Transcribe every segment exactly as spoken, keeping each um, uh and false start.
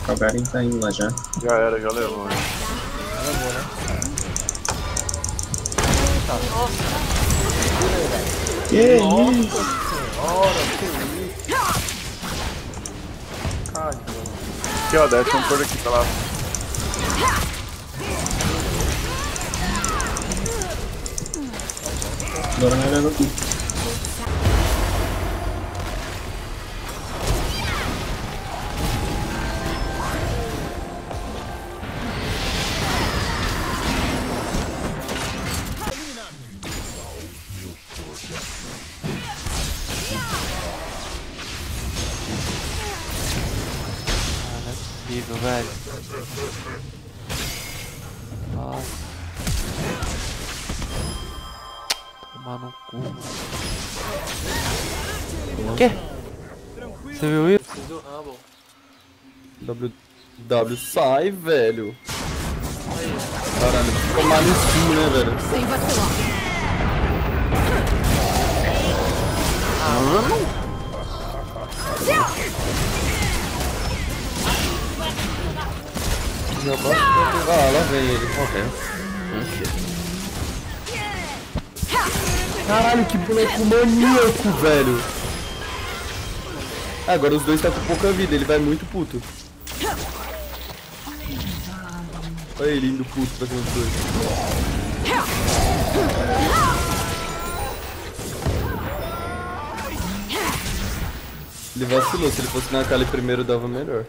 O Garen tá indo lá já. Já era, já levou. Né? Levou, né? Nossa! Que isso? Senhora, que isso? Caramba. Aqui ó, desce um por aqui pra lá. Agora não é aqui. Horrível, velho. Nossa. Tomar no cu. O quê? Você viu isso? W. W sai, velho. Caralho, tomar no cu, né, velho? Sem vacilar. Já basta pra... Ah, lá vem ele. Ok. Caralho, que boneco maníaco, velho. Ah, agora os dois tá com pouca vida, ele vai muito puto. Olha ele indo puto pra cima dos dois. Ele vacilou, se ele fosse na Kali primeiro dava melhor.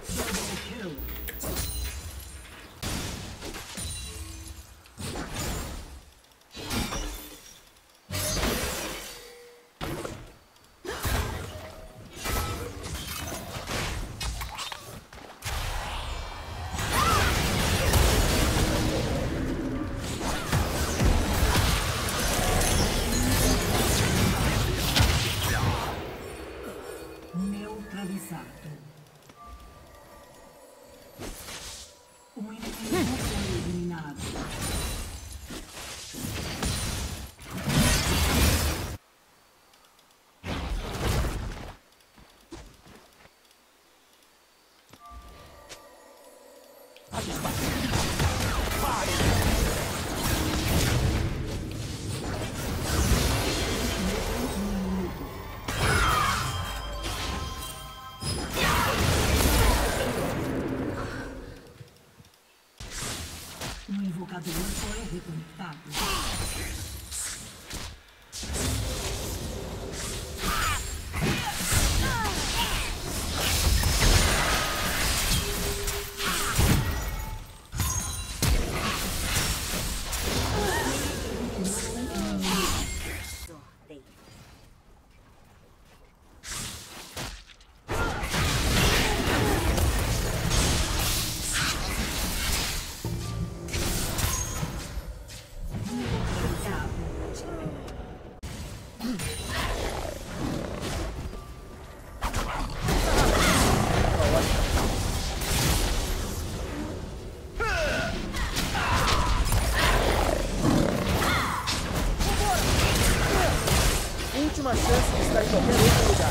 Neutralizado. O inimigo foi eliminado. O invocador foi reconectado. Última chance de estar em qualquer outro lugar.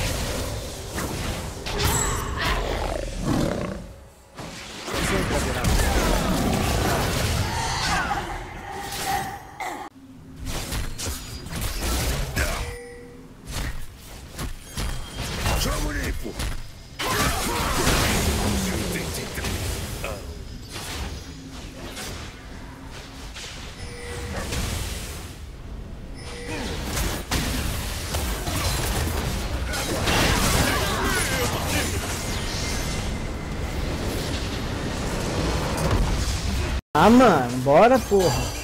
Sempre haverá. Chama o limpo! Ah, mano, bora, porra.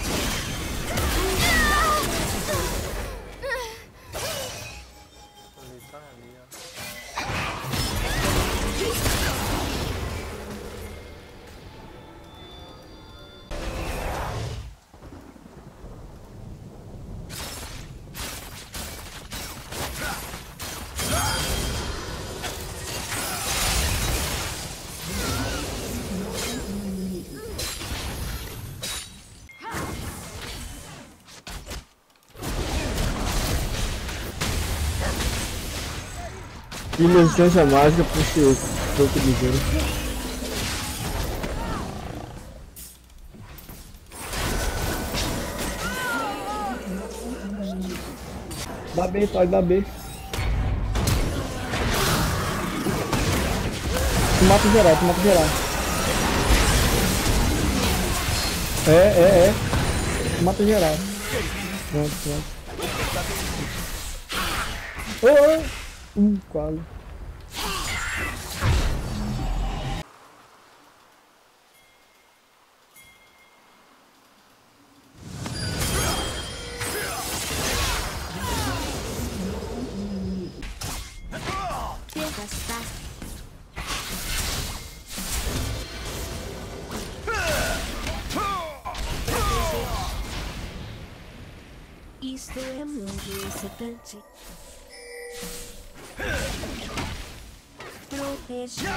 Que resistência mágica pro seu toque de gelo. Dá B, pode dar B. Tu mata geral, tu mata geral. É, é, é. Tu mata geral. Pronto, pronto. Ô, ô! Hum, quase. Isto é muito excitante. Proteger.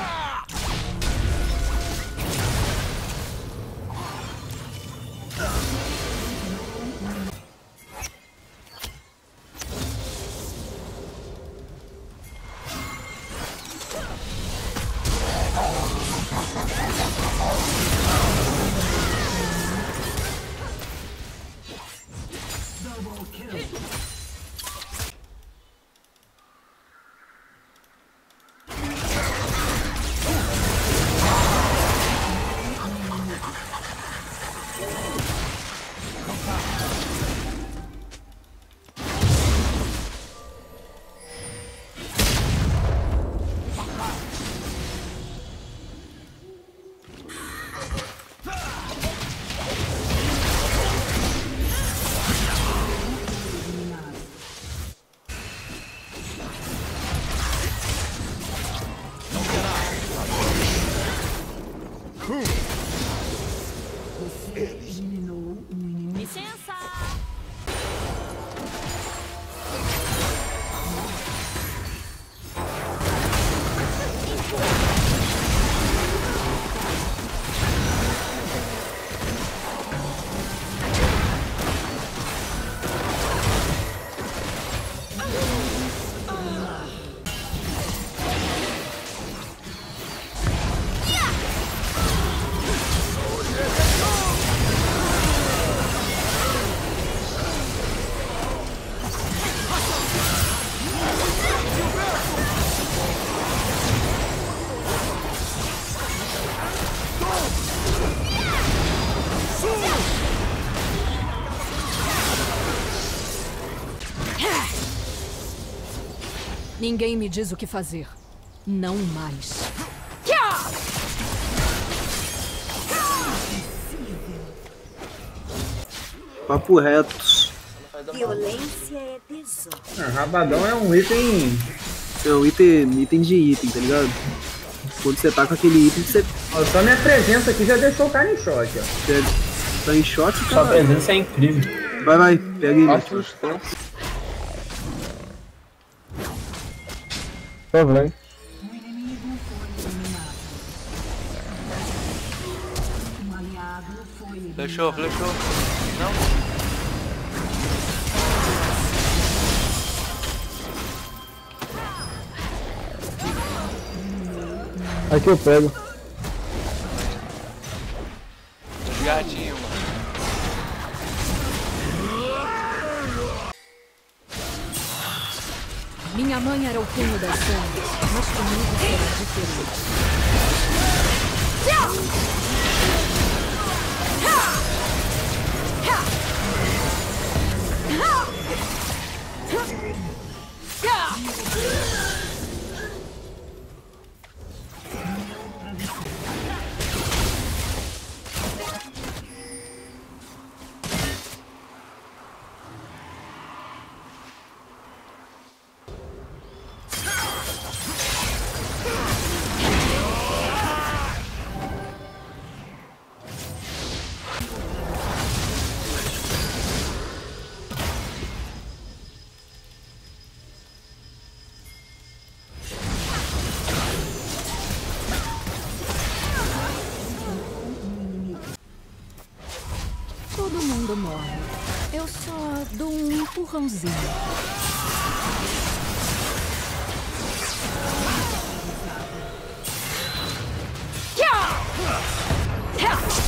Ninguém me diz o que fazer. Não mais. Papo retos. Violência é tesouro. Ah, rabadão é um item. É um item, item de item, tá ligado? Quando você tá com aquele item, você. Ó, só minha presença aqui já deixou o cara em choque, ó. Você tá em choque, cara. Sua presença é incrível. Vai, vai, pega ele. Assustou. Tá bem. O inimigo foi eliminado. Um aliado foi eliminado. Flechou, flechou. Não. Aqui eu pego. Gatinho, mano. Minha mãe era o punho das sombras, mas comigo será diferente. Todo mundo morre. Eu só dou um empurrãozinho. Yeah!